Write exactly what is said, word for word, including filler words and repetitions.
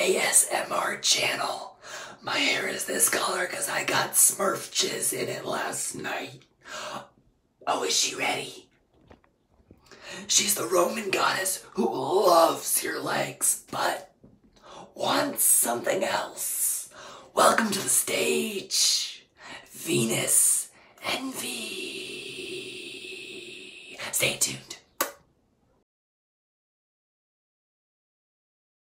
A S M R channel. My hair is this color because I got Smurf jizz in it last night. Oh, is she ready? She's the Roman goddess who loves your legs, but wants something else. Welcome to the stage, Venus Envy. Stay tuned.